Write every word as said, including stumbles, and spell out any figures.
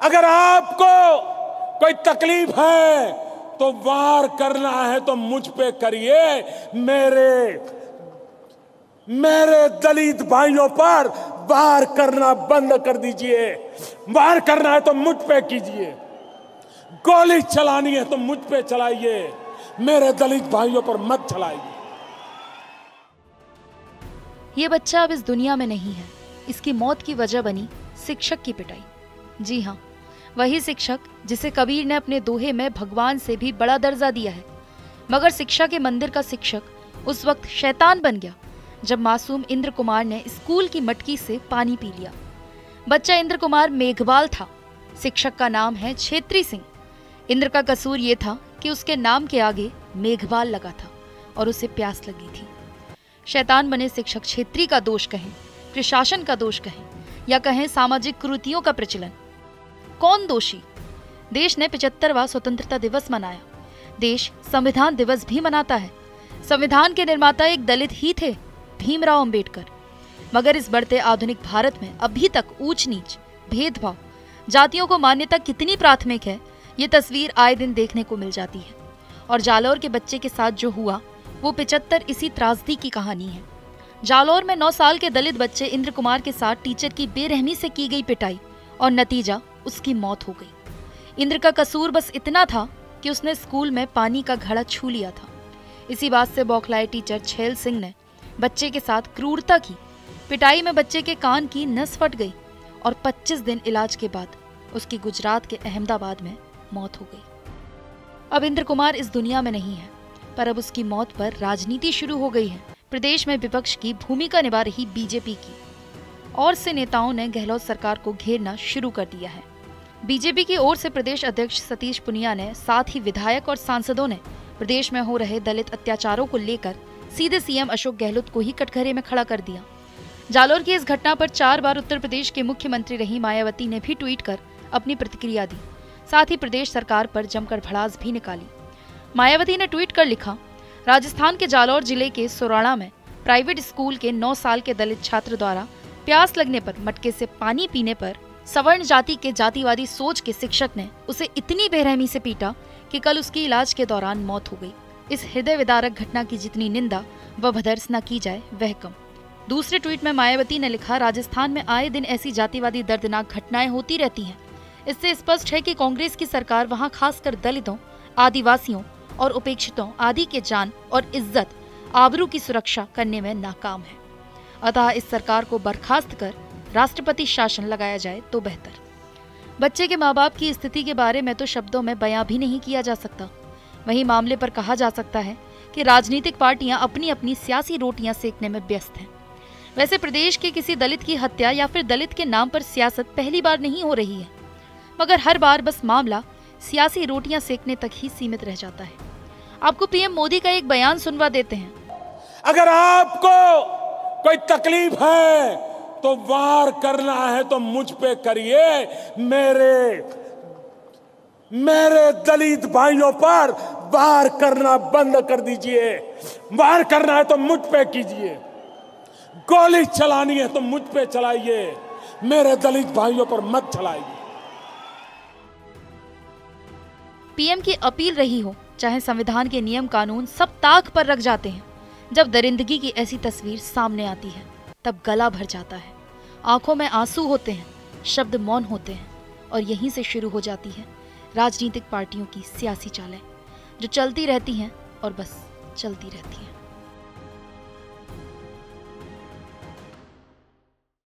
अगर आपको कोई तकलीफ है तो वार करना है तो मुझ पे करिए, मेरे मेरे दलित भाइयों पर वार करना बंद कर दीजिए। वार करना है तो मुझ पे कीजिए, गोली चलानी है तो मुझ पे चलाइए, मेरे दलित भाइयों पर मत चलाइए। ये बच्चा अब इस दुनिया में नहीं है। इसकी मौत की वजह बनी शिक्षक की पिटाई। जी हाँ, वही शिक्षक जिसे कबीर ने अपने दोहे में भगवान से भी बड़ा दर्जा दिया है। मगर शिक्षा के मंदिर का शिक्षक उस वक्त शैतान बन गया जब मासूम इंद्र कुमार ने स्कूल की मटकी से पानी पी लिया। बच्चा इंद्र कुमार मेघवाल था। शिक्षक का नाम है छेत्री सिंह। इंद्र का कसूर ये था कि उसके नाम के आगे मेघवाल लगा था और उसे प्यास लगी थी। शैतान बने शिक्षक छेत्री का दोष कहें, प्रशासन का दोष कहें, या कहें सामाजिक कुरीतियों का प्रचलन, कौन दोषी? देश ने पचहत्तरवां स्वतंत्रता दिवस मनाया। देश संविधान दिवस भी मनाता है। संविधान के निर्माता एक दलित ही थे, भीमराव अंबेडकर। मगर इस बढ़ते आधुनिक भारत में अभी तक ऊंच नीच, भेदभाव, जातियों को मान्यता कितनी प्राथमिक है, ये तस्वीर आए दिन देखने को मिल जाती है। और जालौर के बच्चे के साथ जो हुआ वो पिचहत्तर इसी त्रासदी की कहानी है। जालौर में नौ साल के दलित बच्चे इंद्र कुमार के साथ टीचर की बेरहमी से की गई पिटाई और नतीजा उसकी मौत हो गई। इंद्र का कसूर बस इतना था कि उसने स्कूल में पानी का घड़ा छू लिया था। इसी बात से बौखलाए टीचर छैल सिंह ने बच्चे के साथ क्रूरता की। पिटाई में बच्चे के कान की नस फट गई और पच्चीस दिन इलाज के बाद उसकी गुजरात के अहमदाबाद में मौत हो गई। अब इंद्र कुमार इस दुनिया में नहीं है, पर अब उसकी मौत पर राजनीति शुरू हो गई है। प्रदेश में विपक्ष की भूमिका निभा रही बीजेपी की और से नेताओं ने गहलोत सरकार को घेरना शुरू कर दिया है। बीजेपी की ओर से प्रदेश अध्यक्ष सतीश पुनिया ने, साथ ही विधायक और सांसदों ने प्रदेश में हो रहे दलित अत्याचारों को लेकर सीधे सीएम अशोक गहलोत को ही कटघरे में खड़ा कर दिया। जालौर की इस घटना पर चार बार उत्तर प्रदेश के मुख्यमंत्री रही मायावती ने भी ट्वीट कर अपनी प्रतिक्रिया दी। साथ ही प्रदेश सरकार पर जमकर भड़ास भी निकाली। मायावती ने ट्वीट कर लिखा, राजस्थान के जालौर जिले के सोराणा में प्राइवेट स्कूल के नौ साल के दलित छात्र द्वारा प्यास लगने पर मटके से पानी पीने पर सवर्ण जाति के जातिवादी सोच के शिक्षक ने उसे इतनी बेरहमी से पीटा कि कल उसकी इलाज के दौरान मौत हो गई। इस हृदय विदारक घटना की जितनी निंदा व भदर्स न की जाए वह कम। दूसरे ट्वीट में मायावती ने लिखा, राजस्थान में आए दिन ऐसी जातिवादी दर्दनाक घटनाएं होती रहती हैं। इससे स्पष्ट है कि कांग्रेस की सरकार वहां खासकर दलितों, आदिवासियों और उपेक्षितों आदि के जान और इज्जत आबरू की सुरक्षा करने में नाकाम है। अतः इस सरकार को बर्खास्त कर राष्ट्रपति शासन लगाया जाए तो बेहतर। बच्चे के माँ बाप की स्थिति के बारे में तो शब्दों में बयां भी नहीं किया जा सकता। वहीं मामले पर कहा जा सकता है कि राजनीतिक पार्टियां अपनी अपनी सियासी रोटियां सेकने में व्यस्त हैं। वैसे प्रदेश के किसी दलित की हत्या या फिर दलित के नाम पर सियासत पहली बार नहीं हो रही है, मगर हर बार बस मामला सियासी रोटियां सेकने तक ही सीमित रह जाता है। आपको पीएम मोदी का एक बयान सुनवा देते हैं। अगर आपको कोई तकलीफ है तो वार करना है तो मुझ पे करिए, मेरे मेरे दलित भाइयों पर वार करना बंद कर दीजिए। वार करना है तो मुझ पे कीजिए, गोली चलानी है तो मुझ पे चलाइए, मेरे दलित भाइयों पर मत चलाइए। पीएम की अपील रही हो, चाहे संविधान के नियम कानून सब ताक पर रख जाते हैं, जब दरिंदगी की ऐसी तस्वीर सामने आती है तब गला भर जाता है, आंखों में आंसू होते हैं, शब्द मौन होते हैं और यहीं से शुरू हो जाती है राजनीतिक पार्टियों की सियासी चालें, जो चलती रहती हैं और बस चलती रहती हैं।